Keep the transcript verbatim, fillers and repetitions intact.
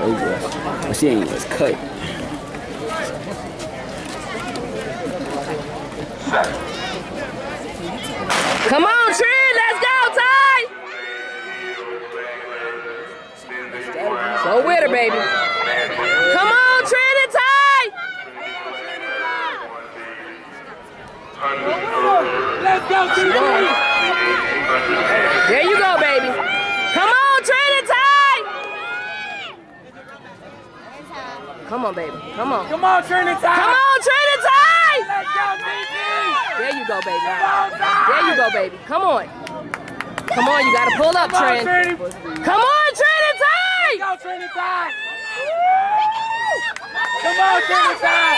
Oh boy. But she ain't just cut. Come on, Trin, let's go, Ty! Go with her, baby. Come on, Trinity! Let's go, Trinity! There you go, baby. Come on, Trinity! Come on, baby. Come on. Come on, Trinity! Come on, Trinity! Let's go, T T! There you go, baby. There you go, baby. Come on. Come on, you gotta pull up, Trin. Come on, Trinity! Go, Trinity! Come on, Trinity!